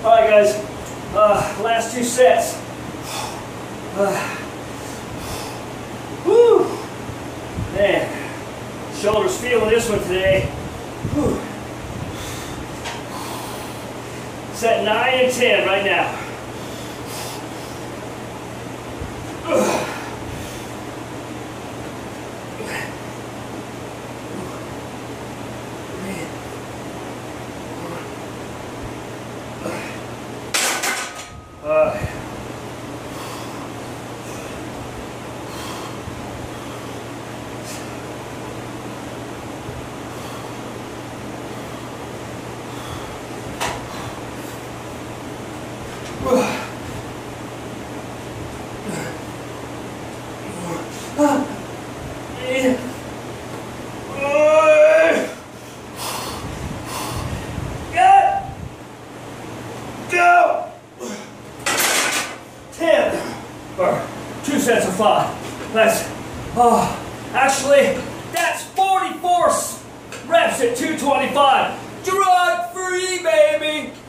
All right, guys. Last 2 sets. Woo! Man, shoulders feeling this one today. Whew. Set 9 and 10 right now. Go! 10 or 2 sets of 5. That's actually that's 44 reps at 225. Drug free, baby.